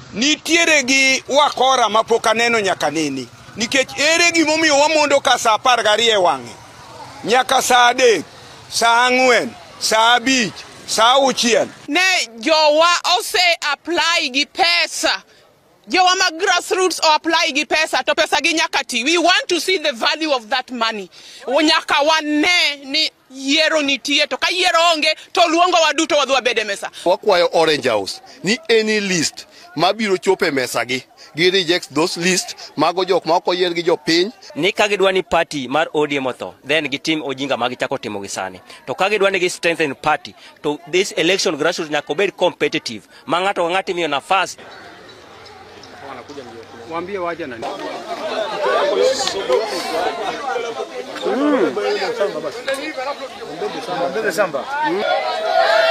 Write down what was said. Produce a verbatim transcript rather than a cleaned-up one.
nitiere gi wakora mapoka neno nyaka nini. Nikech ere gi momiyo wamondo ka sa apar gariyo wang'e. Nyaka sa adek, sa ang'wen, sa abich, sa auchiel. Ne jowa ose apply gi pesa. Jowa ma grassroots o apply gi pesa to pesa gi nyaka ti. We want to see the value of that money. Nyaka wane ni yiero nitie to ka yiero onge to luongo waduto wadhi wabede mesa. Wakwayo Orange House ni any list mabiro chope mesa gi gi reject those list mago jok ma ok oyier gi jopiny ni ka gidwa ni party mar O D M otho then gi team ojinga ma gichako timo gi sani to ka gidwa ni gi strengthen party to this election grassroots nyaka bed competitive ma ng'ato ka ng'ato miyo nafasi. Mwambie waje nani. Mm. Samba basi. Mbele samba.